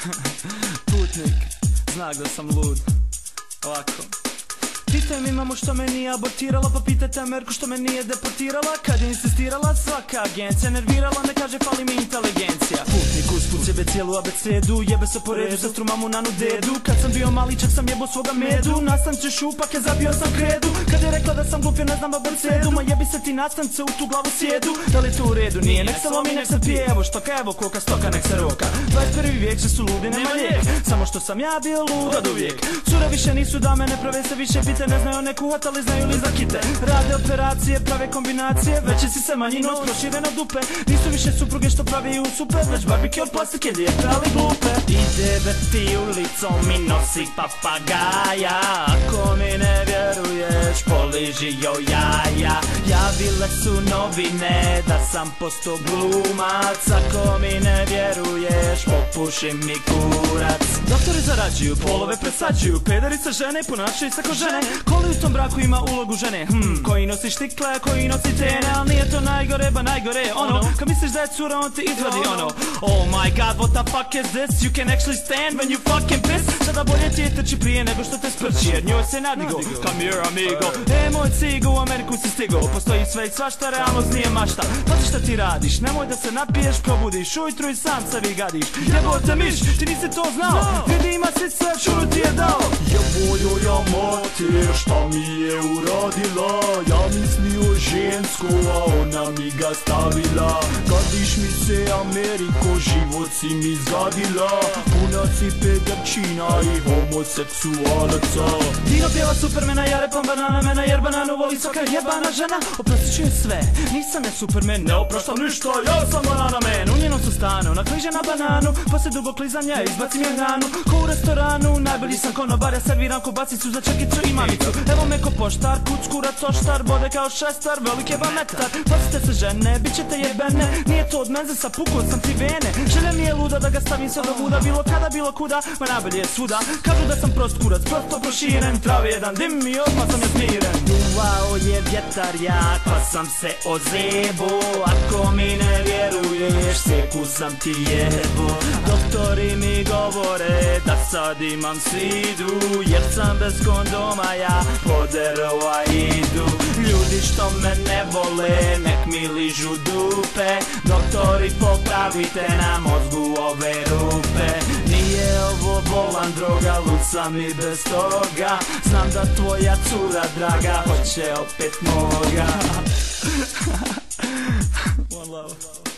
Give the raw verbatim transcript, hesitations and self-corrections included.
Putnik, znak da sam lud. Ovako. Pitaj mi mamu što me nije abortirala, pa pitajte Ameriku što me nije deportirala. Kad je insistirala, svaka agencija nervirala, ne kaže fali mi inteligencija. Putnik usput jebe cijelu abecedu, jebe se po redu, sestru mamu nanu dedu. Kad sam bio mali čak sam jebo svoga medu, nastanče šupake zabio sam kredu. Kad je rekla da sam glup jer ne znam abecedu, ma jebi se ti nastance u tu glavu sjedu. Da li to u redu? Nije, nek se lomi, nek se pije, evo što ka, evo koka stoka, nek se roka. dvadeset prvi vijek se su ludi, nema lijek, samo što sam ja bio lud od uvijek. Cura više nisu dame, ne prave se više pite, ne znaju one kuhat, ali znaju li za kite. Rade operacije, prave kombinacije, veće si se manji nos, prošireno dupe. Nisu više supruge što pravi u supe, već barbike od plastike, lijepe ali glupe. Ide ti ulicom i nosi papagaja, ako mi ne vjeruješ, poliži joj jaja. Javile su novine da sam posto glumac, ako mi ne vjeruješ, popuši mi kurac. Doktori zarađuju, polove presađuju, pederice žene ponašaju se ko žene. Koli u tom braku ima ulogu žene, hm, koji nosi štikle, koji nosi tene, al nije to najgore, ba najgore je ono, kad misliš da je cura, on ti izvadi ono. Oh my god, what the fuck is this, you can actually stand when you fucking piss. Sada bolje ti je trči prije nego što te sprči, jer njoj se nadigo. Come here amigo, e moj cigo, u Ameriku si stigo, postoji sve i svašta, realnost nije mašta. Pazi šta ti radiš, nemoj da se napiješ, probudiš ujutru i sam sebi gadiš. Jebote miš, ti nisi to znao, vidi ima si sve, šuru ti je dao. Jebojo ja mater, šta mi je uradila, ja mislio žensko, a ona mi ga stavila. Gadiš mi se Ameriko, život si mi zgadila, puna si pederčina i homoseksualaca. Dino pjeva Supermana, ja repam banana mena, jer bananu voli svaka jebana žena. Oprostit ću je sve, nisam ne Superman, ne opraštam ništa, ja sam banana man. U njenom su stanu, nakliže na bananu, posle dugo klizanja izbacim je hranu. Ko u restoranu, najbolji sam konobar, ja serviram kobasicu za čekicu i mamicu. Evo me ko poštar, kuc, kurac, oštar, bode kao šestar, velik je metar. Pazite se žene, bit ćete jebene, nije to od menze, sa pukao sam ti vene. Želja mi je luda da ga stavim sve do vuda, bilo kada, bilo kuda, ma najbolje je svuda. Kažu da sam prost kurac, prosto proširen, travi jedan dim i odmah sam je smiren. Duvao je vjetar jak, pa sam se ozebo, ako mi ne vjeruješ, seku sam ti jebo. Doktori mi govore da sad imam svidu, jer sam bez kondoma ja po derova idu. Ljudi što me ne vole, nek mi ližu dupe, doktori popravite na mozgu ove rupe. Nije ovo bolan droga, lud sam i bez toga, znam da tvoja cura draga hoće opet moga. One love.